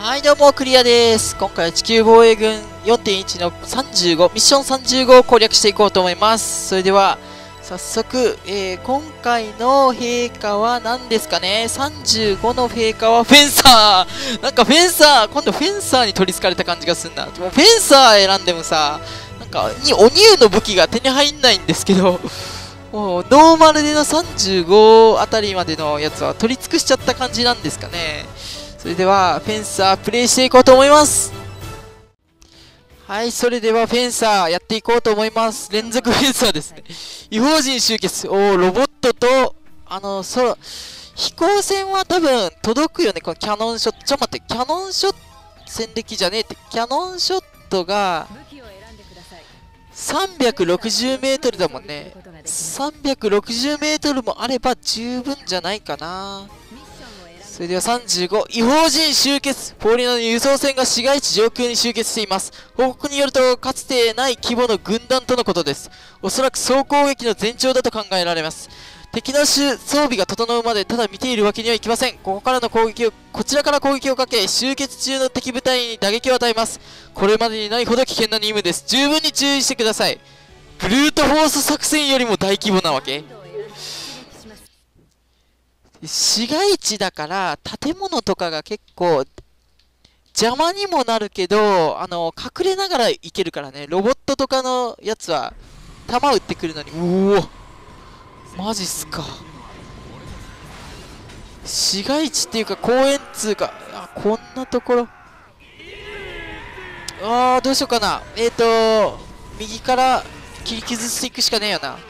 はい、どうも、クリアです。今回は地球防衛軍 4.1 の35、ミッション35を攻略していこうと思います。それでは、早速、今回の陛下は何ですかね。35の陛下はフェンサー。なんかフェンサー、今度フェンサーに取り憑かれた感じがするんだ。でもフェンサー選んでもさ、なんか、お乳の武器が手に入んないんですけど、もうノーマルでの35あたりまでのやつは取り尽くしちゃった感じなんですかね。それではフェンサープレイしていこうと思います。はい、それではフェンサーやっていこうと思います。連続フェンサーですね。異邦人集結。ロボットと飛行船は多分届くよね。このキャノンショット。待って、キャノンショット戦歴じゃねえって。キャノンショットが360メートルだもんね。360メートルもあれば十分じゃないかな。それでは35、異邦人集結。ポーリナの輸送船が市街地上空に集結しています。報告によると、かつてない規模の軍団とのことです。おそらく総攻撃の前兆だと考えられます。敵の装備が整うまでただ見ているわけにはいきません。こちらから攻撃をかけ、集結中の敵部隊に打撃を与えます。これまでにないほど危険な任務です。十分に注意してください。ブルートフォース作戦よりも大規模なわけ？市街地だから建物とかが結構邪魔にもなるけど、隠れながら行けるからね。ロボットとかのやつは弾撃ってくるのに、うお、マジっすか。市街地っていうか公園っつうか、こんなところ。どうしようかな。右から切り崩していくしかねえよな。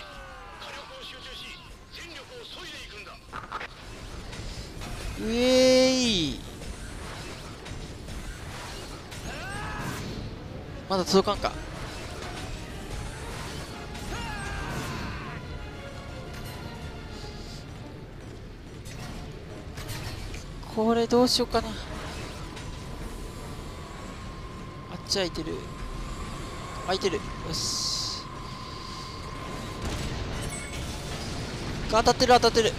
うえーい。まだ届かんか。これどうしようかな。あっち空いてる。空いてる。よし。当たってる当たってる。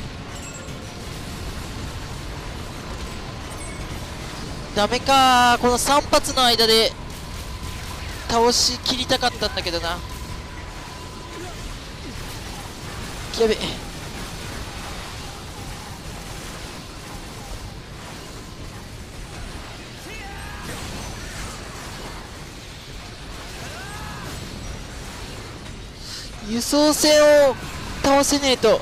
ダメかー。この3発の間で倒し切りたかったんだけどな。やべ。輸送船を倒せねえと。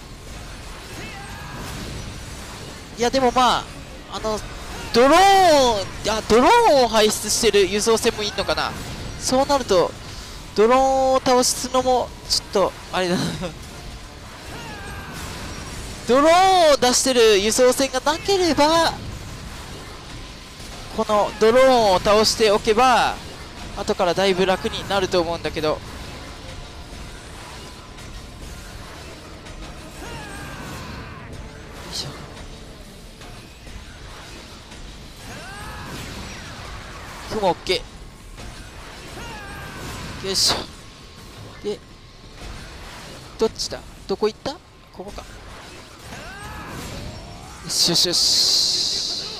いやでもまあドローンを排出してる輸送船もいいのかな。そうなるとドローンを倒すのもちょっとあれだな。ドローンを出してる輸送船がなければ、このドローンを倒しておけば後からだいぶ楽になると思うんだけど。よいしょ。雲 OK。 よいしょ。でどっちだ。どこ行った。ここか。よしよしよし。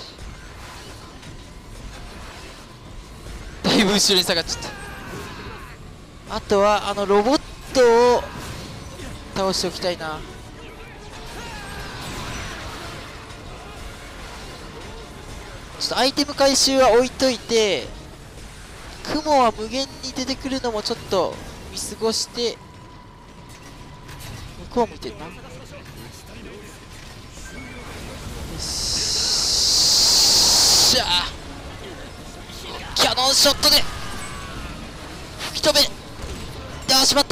だいぶ後ろに下がっちゃった。あとはロボットを倒しておきたいな。ちょっとアイテム回収は置いといて、雲は無限に出てくるのもちょっと見過ごして、向こう向いてるな。よしゃー。キャノンショットで吹き飛べ。しまった。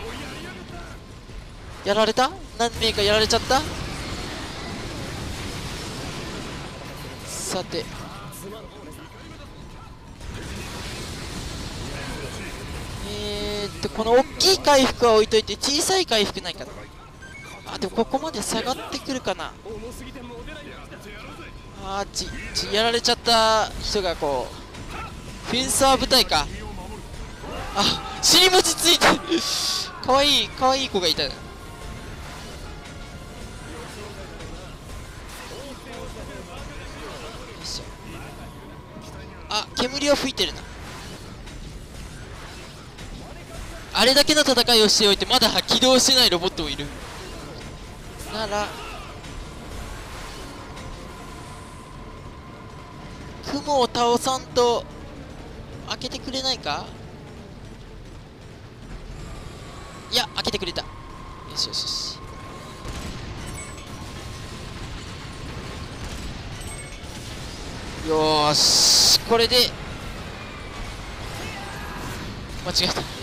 やられた。何名かやられちゃった。さてこの大きい回復は置いといて、小さい回復ないかな。でもここまで下がってくるかな。やられちゃった人がこうフェンサー部隊か。尻餅ついてる。かわいい子がいた。よいし煙は吹いてるな。あれだけの戦いをしておいてまだ起動してないロボットもいるなら、雲を倒さんと開けてくれないか。いや、開けてくれた。よしよしよし。よーし、これで間違えた。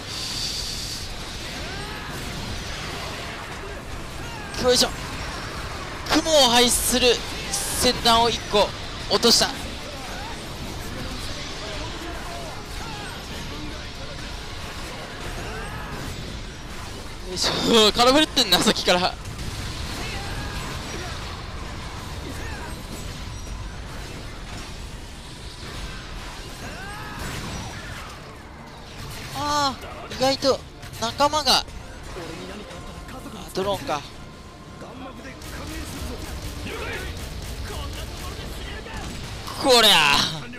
よいしょ。雲を排出する先端を1個落とした。よいしょ。空振ってんな、さっきから。あー、意外と仲間が。ドローンか。こりゃ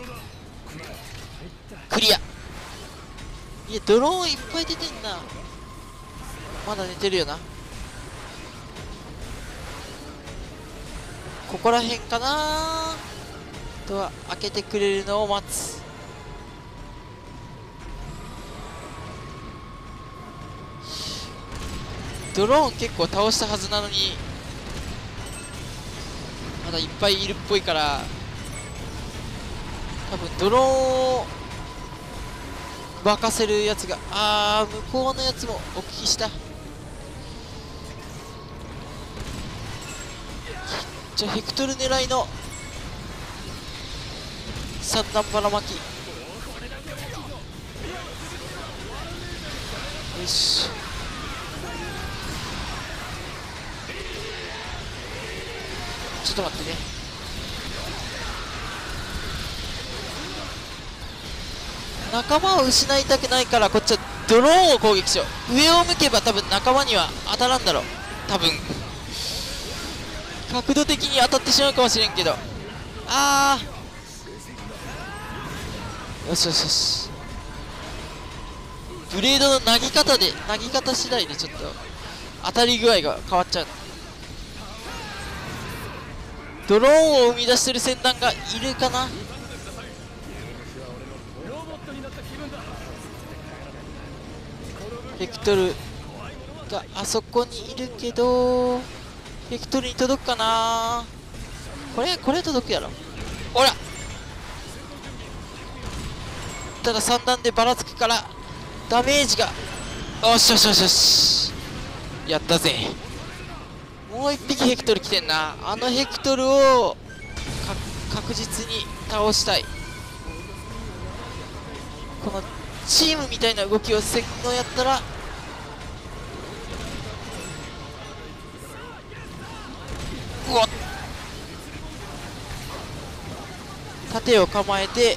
クリア。いや、ドローンいっぱい出てんな。まだ寝てるよな。ここらへんかな。あとは開けてくれるのを待つ。ドローン結構倒したはずなのにまだいっぱいいるっぽいから、多分ドローンを沸かせるやつが、向こうのやつもお聞きした。じゃあヘクトル狙いの三段ばらまき。よし、ちょっと待ってね。仲間を失いたくないから、こっちはドローンを攻撃しよう。上を向けば多分仲間には当たらんだろう。多分角度的に当たってしまうかもしれんけど、よしよしよし。ブレードの投げ方次第でちょっと当たり具合が変わっちゃう。ドローンを生み出してる先端がいるかな。ヘクトルがあそこにいるけど、ヘクトルに届くかな。これ届くやろ。ほら、ただ3段でばらつくからダメージが。よしよしよしよし、やったぜ。もう1匹ヘクトル来てんな。あのヘクトルを確実に倒したい。このチームみたいな動きをせんのやったら、うわっ、盾を構えて、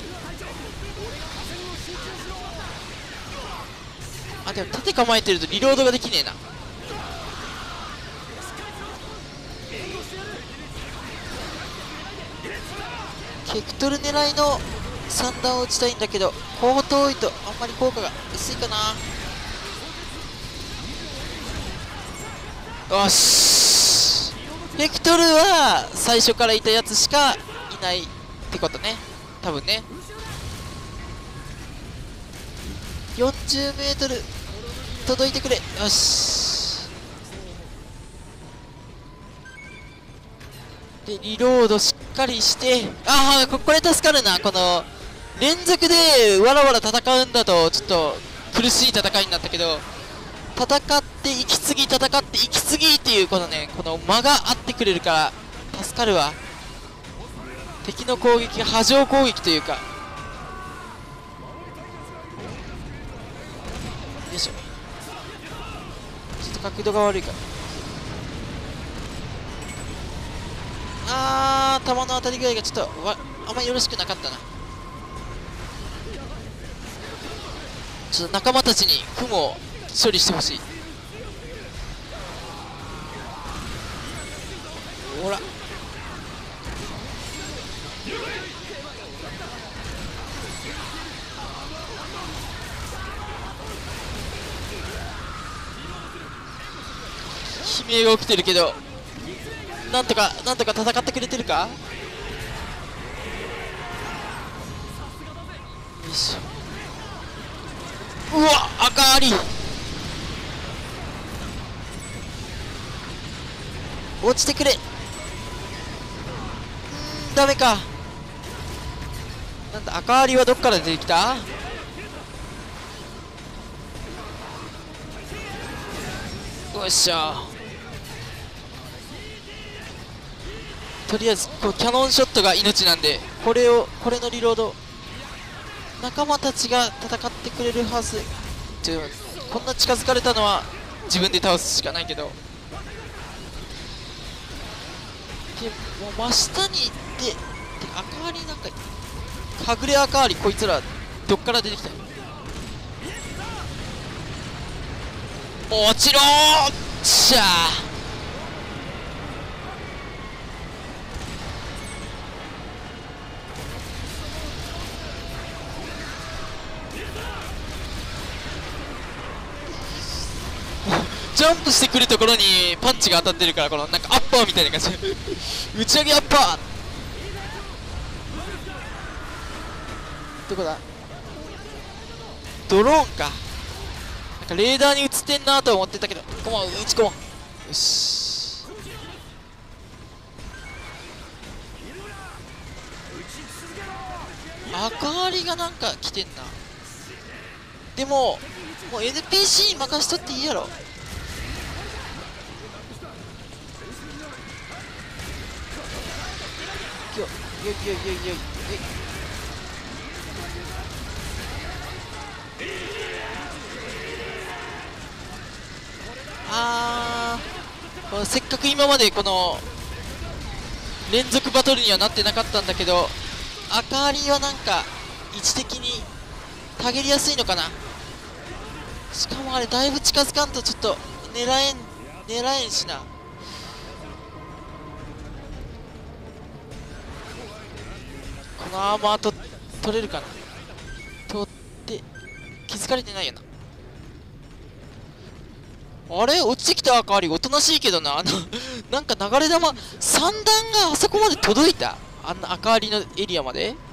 でも盾構えてるとリロードができねえな。ヘクトル狙いの3段を打ちたいんだけど、こう遠いとあんまり効果が薄いかな。よし、ヘクトルは最初からいたやつしかいないってことね、多分ね。40m 届いてくれ。よし、でリロードしっかりして、これ助かるな。この連続でわらわら戦うんだとちょっと苦しい戦いになったけど、戦って息継ぎ、戦って息継ぎっていうこのね、この間があってくれるから助かるわ。敵の攻撃が波状攻撃というか。よいしょ、ちょっと角度が悪いから。弾の当たり具合がちょっとあんまりよろしくなかったな。ちょっと仲間たちに雲を処理してほしい。ほら、 命が起きてるけど、なんとか戦ってくれてるか。よいしょ。うわ、赤あり落ちてくれ。ダメか。なんだ、赤ありはどっから出てきた。よっしゃ。とりあえずこうキャノンショットが命なんで、これのリロード仲間たちが戦ってくれるはず。こんな近づかれたのは自分で倒すしかないけど、でもう真下に行って、赤ありなんかはぐれ赤あり、こいつらどっから出てきた。落ちろーしゃー。ジャンプしてくるところにパンチが当たってるから、このなんかアッパーみたいな感じ打ち上げアッパー。どこだ。ドローンか。なんかレーダーに映ってんなと思ってたけど、打ち込もう。よし。赤ありがなんか来てんな。でももう NPC に任しとっていいやろ。よい。せっかく今までこの連続バトルにはなってなかったんだけど、赤ありはなんか位置的にたげりやすいのかな。しかもあれだいぶ近づかんとちょっと狙えんしな。このアーマー取れるかな。取って気づかれてないよな。あれ落ちてきた赤ありおとなしいけどな。なんか流れ弾3段があそこまで届いた。あんな赤ありのエリアまで。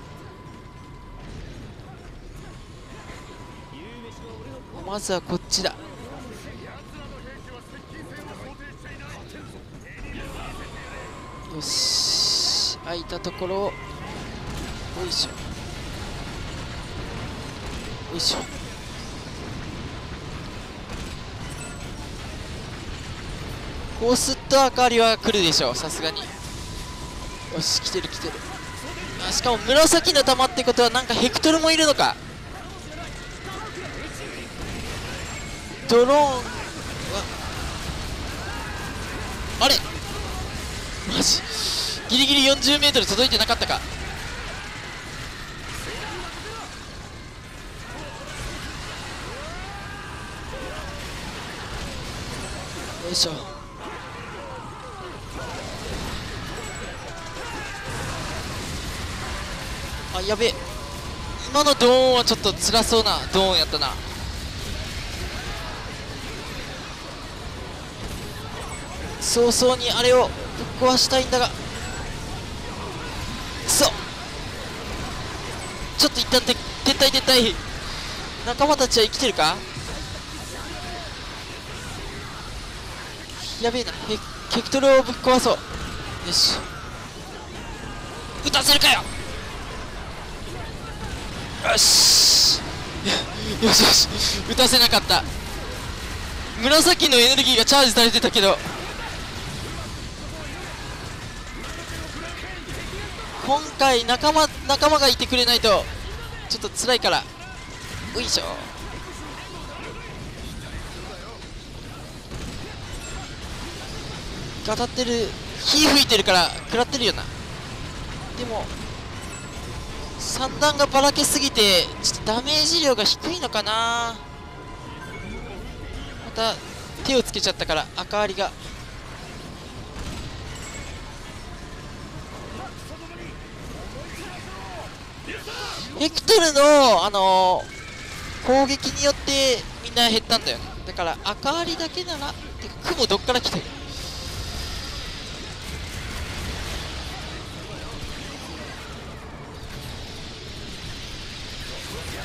まずはこっちだ。よし、空いたところをよいしょよいしょ。こうすっと赤ありは来るでしょう、さすがに。よし、来てる。あ、しかも紫の玉ってことはなんかヘクトルもいるのか。ドローンはあれマジギリギリ 40m 届いてなかったか。よいしょ。あ、やべえ。今のドーンはちょっと辛そうなドーンやったな。早々にあれをぶっ壊したいんだが、くそ。ちょっと一旦撤退。仲間たちは生きてるか。やべえな。ヘクトルをぶっ壊そう。よし、撃たせるかよ。よしよし、撃たせなかった。紫のエネルギーがチャージされてたけど、今回仲間がいてくれないとちょっと辛いから。よいしょ。当たってる。火吹いてるから食らってるよな。でも3段がばらけすぎてちょっとダメージ量が低いのかな。また手をつけちゃったから赤ありが。ヘクトルの攻撃によってみんな減ったんだよね。だから赤ありだけなら。てか雲どっから来てる。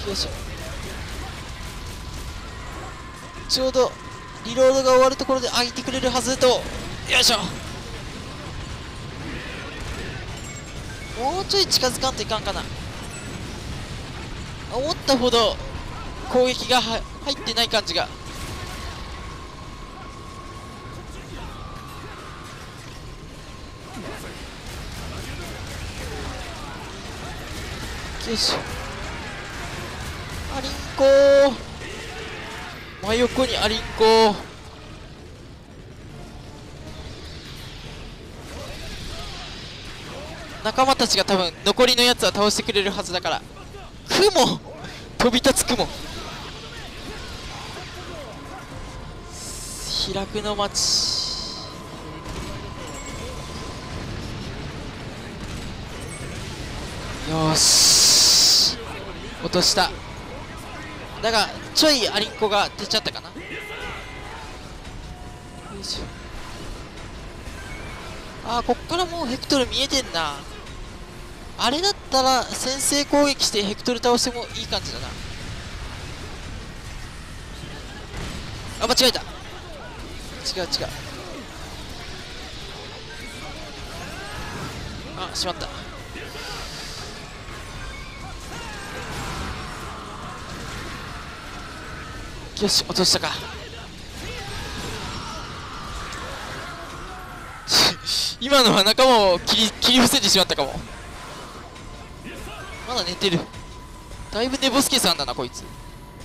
よいしょ。ちょうどリロードが終わるところで開いてくれるはずと。よいしょ。もうちょい近づかんといかんかな。思ったほど攻撃が入ってない感じが。よいしょ。アリンコー、真横にアリンコー。仲間たちが多分残りのやつは倒してくれるはずだから。雲、飛び立つ雲。開くの街。よし、落とした。だがちょいアリンコが出ちゃったかな。よいしょ。あー、こっからもうヘクトル見えてんな。あれだったら先制攻撃してヘクトル倒してもいい感じだな。あ、間違えた。違う違う。あ、しまった。よし、落としたか。今のは仲間を切り伏せてしまったかも。まだ寝てる。だいぶ寝ぼすけさんだなこいつ。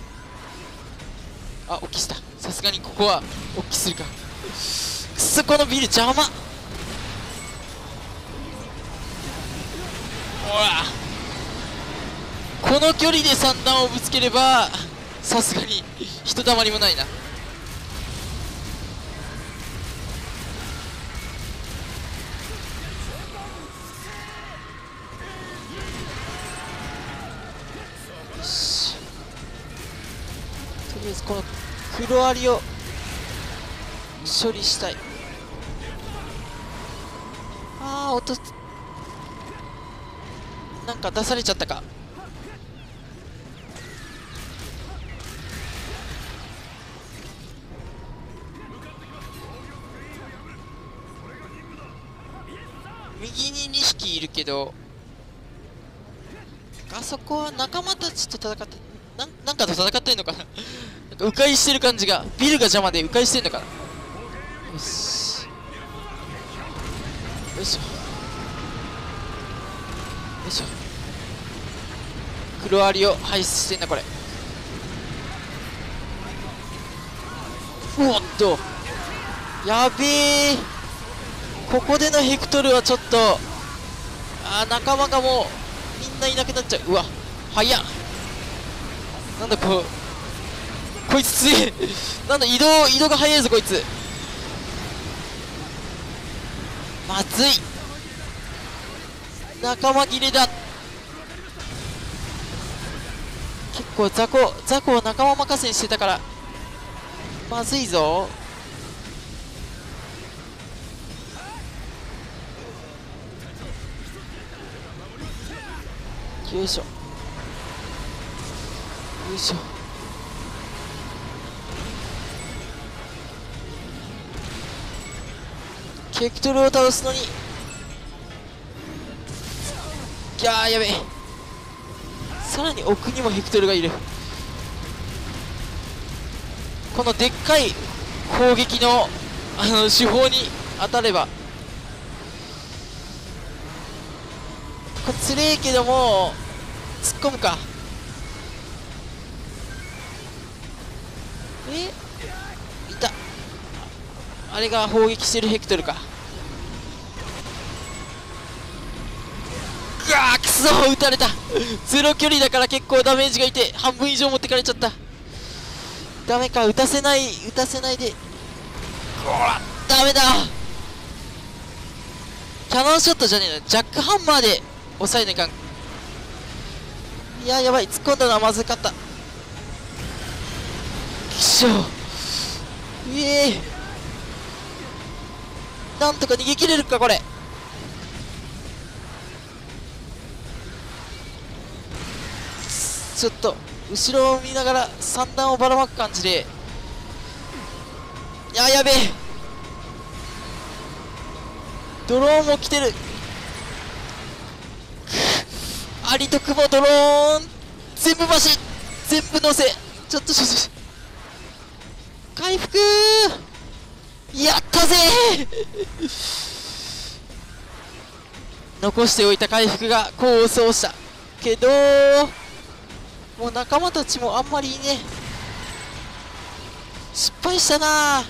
あ、起きした。さすがにここは起きするか。くっそ、このビル邪魔。ほら、この距離で三段をぶつければさすがにひとたまりもないな。よし、とりあえずこの黒アリを処理したい。あー、落とす。なんか出されちゃったか。右に2匹いるけど、あそこは仲間たちと戦って、なんかと戦ってんのかな。なんか迂回してる感じが。ビルが邪魔で迂回してんのかな。よし、よいしょ、よいしょ。黒アリを排出してんだこれ。おっと、やべえ。ここでのヘクトルはちょっと、仲間がもうみんないなくなっちゃう。うわ、早っ。なんだこいつ強え。なんだ、移動が早いぞこいつ。まずい、仲間切れだ。結構雑魚を仲間任せにしてたからまずいぞ。よいしょ、よいしょ。ヘクトルを倒すのに、やべえ。さらに奥にもヘクトルがいる。このでっかい攻撃の手法に当たれば。これつれえけども突っ込むか。いた。あれが砲撃してるヘクトルか。くわー、くそー、撃たれた。ゼロ距離だから結構ダメージがいて半分以上持ってかれちゃった。ダメか、撃たせないで。ほら、ダメだ。キャノンショットじゃねえの、ジャックハンマーで抑えないかん。いや、やばい、突っ込んだのはまずかった。くしょ。なんとか逃げ切れるかこれ。ちょっと後ろを見ながら三段をばらまく感じで、いや、やべえ、ドローンも来てる。アリとクモドローン全部走全部乗せ、ちょっと回復やったぜ残しておいた回復が功を奏したけど、もう仲間たちもあんまりね、失敗したな。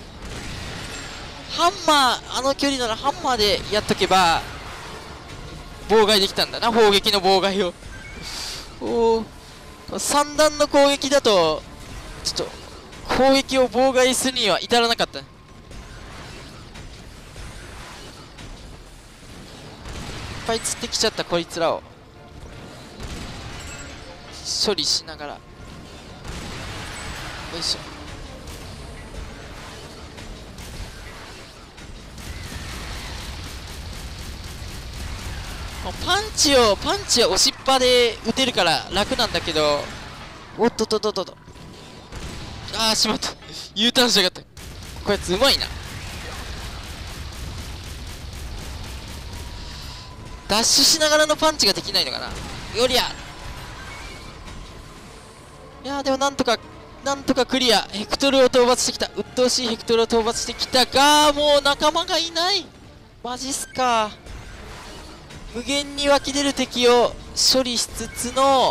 ハンマー、あの距離ならハンマーでやっとけば妨害できたんだな、砲撃の妨害を。おお、3段の攻撃だとちょっと攻撃を妨害するには至らなかった。いっぱい釣ってきちゃったこいつらを処理しながら、よいしょ。パンチは押しっぱで打てるから楽なんだけど、おっとっとっとっとっと、ああしまった、U ターンしやがった。こいつうまいな。ダッシュしながらのパンチができないのかな、よりゃ。いやーでもなんとかクリア。ヘクトルを討伐してきた、鬱陶しいヘクトルを討伐してきたが、もう仲間がいない。マジっすか。無限に湧き出る敵を処理しつつ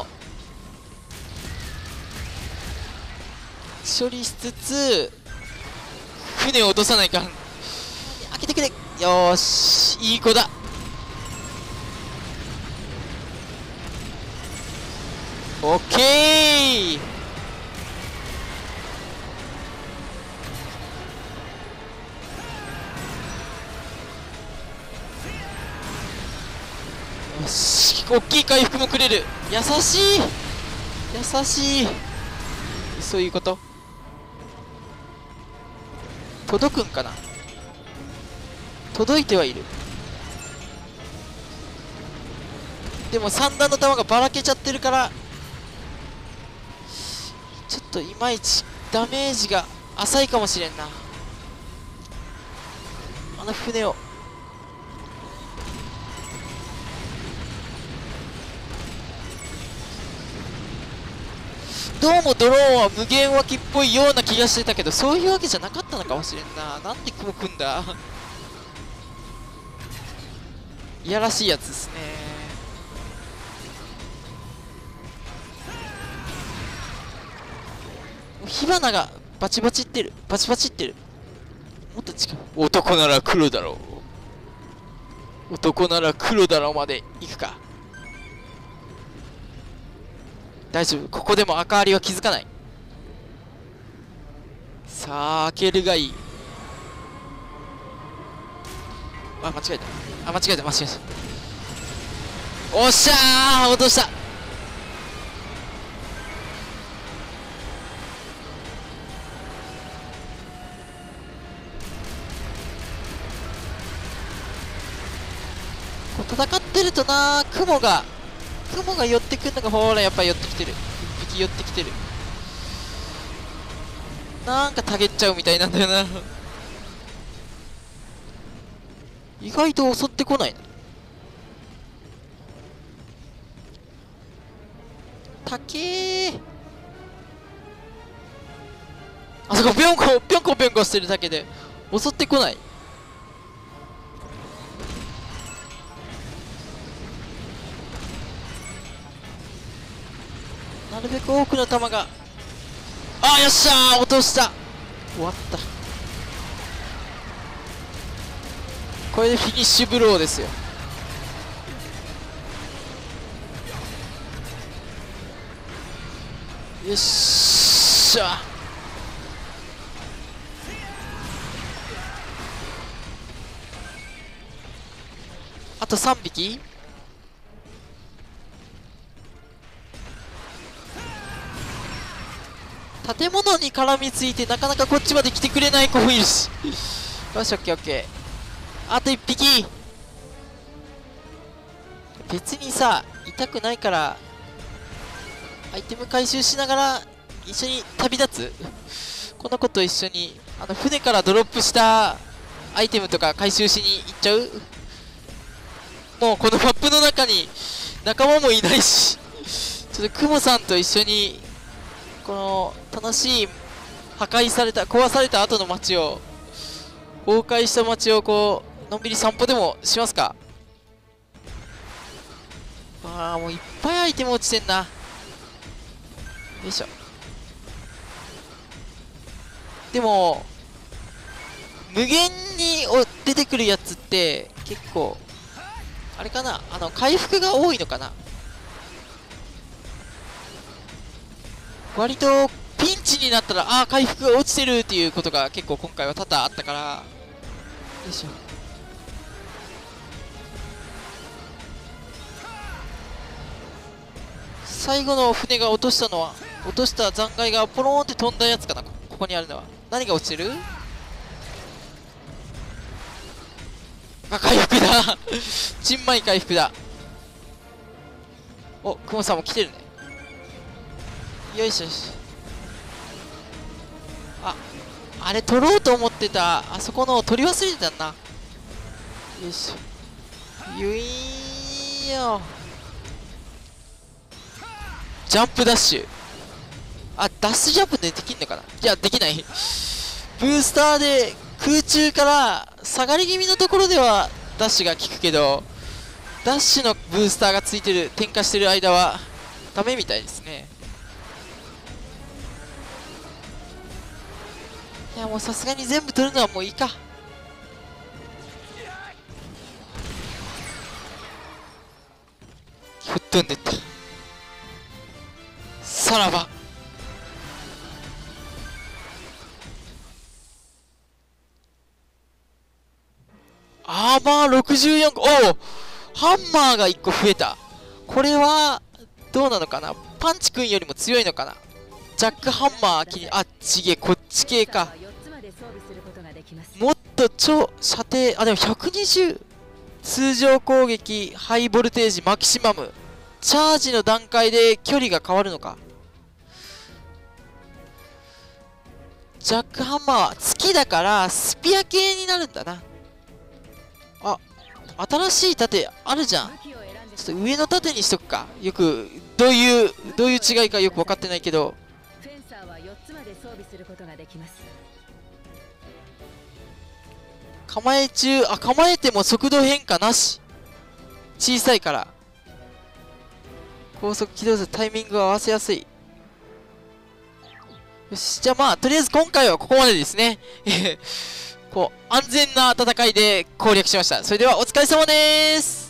船を落とさないかん。開けてくれ。よーし、いい子だ。オッケー。よし、大きい回復もくれる。優しいそういうこと。届くんかな。届いてはいる。でも3段の弾がばらけちゃってるから、ちょっといまいちダメージが浅いかもしれんな。あの船をどうもドローンは無限湧きっぽいような気がしてたけど、そういうわけじゃなかったのかもしれんな。なんで雲組んだいやらしいやつですね。火花がバチバチってる。もっと近く。男なら黒だろうまで行くか。大丈夫、ここでも赤アリは気づかない。さあ開けるがいい。あ、間違えた。おっしゃー、落とした。こう戦ってるとな、雲が寄ってくるのが、ほらやっぱ寄ってきてる。一匹寄ってきてる。なんかたげっちゃうみたいなんだよな意外と襲ってこないな。たけー。あそこぴょんこしてるだけで襲ってこない。なるべく多くの弾が。あ、よっしゃー、落とした。終わった。これでフィニッシュブローですよ。よっしゃ。あと3匹。建物に絡みついてなかなかこっちまで来てくれない子もいるしよし、オッケーオッケー。あと1匹。別にさ痛くないからアイテム回収しながら一緒に旅立つ。この子と一緒に船からドロップしたアイテムとか回収しに行っちゃう。もうこのマップの中に仲間もいないし、ちょっとクモさんと一緒にこの楽しい壊された後の街を、崩壊した街をこうのんびり散歩でもしますか。ああ、もういっぱいアイテム落ちてんな。よいしょ。でも無限に出てくるやつって結構あれかな、回復が多いのかな。割とピンチになったら、ああ回復が落ちてるっていうことが結構今回は多々あったから。よいしょ。最後の船が落とした残骸がポローンって飛んだやつかな。ここにあるのは何が落ちてる。あ、回復だちんまい回復だ。お、クモさんも来てるね。よいしょよし。あれ取ろうと思ってたあそこの取り忘れてたんな。よいしょ。ゆいーよ。ジャンプダッシュ。ダッシュジャンプでできんのかな。いや、できない。ブースターで空中から下がり気味のところではダッシュが効くけど、ダッシュのブースターがついてる、点火してる間はダメみたいですね。いや、もうさすがに全部取るのはもういいか。吹っ飛んでった。さらば。アーマー64個。おお、ハンマーが1個増えた。これはどうなのかな。パンチくんよりも強いのかな。ジャックハンマーちげえ、こっち系か。もっと超射程、でも120。通常攻撃、ハイボルテージ、マキシマム。チャージの段階で距離が変わるのか。ジャックハンマーは月だからスピア系になるんだな。新しい盾あるじゃん。ちょっと上の盾にしとくか。よくどういう違いかよく分かってないけど。 フェンサーは4つまで装備することができます。 構え中、構えても速度変化なし。小さいから高速起動するタイミングを合わせやすい。よし、じゃあとりあえず今回はここまでですね。こう安全な戦いで攻略しました。それではお疲れ様です。